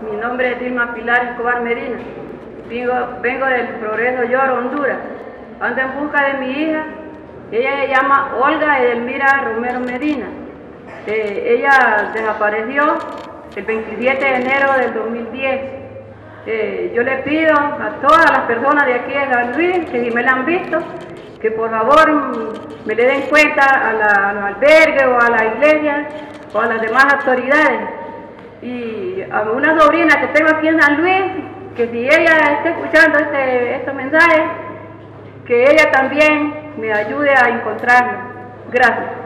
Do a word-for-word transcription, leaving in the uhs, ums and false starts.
Mi nombre es Dilma Pilar Escobar Medina. Vengo, vengo del Progreso Lloro, Honduras. Ando en busca de mi hija. Ella se llama Olga Edelmira Romero Medina. Eh, ella desapareció el veintisiete de enero del dos mil diez. Eh, yo le pido a todas las personas de aquí de San Luis, que si me la han visto, que por favor me le den cuenta a, la, a los albergues o a la iglesia o a las demás autoridades. Y a una sobrina que tengo aquí en San Luis, que si ella está escuchando este, estos mensajes, que ella también me ayude a encontrarlo. Gracias.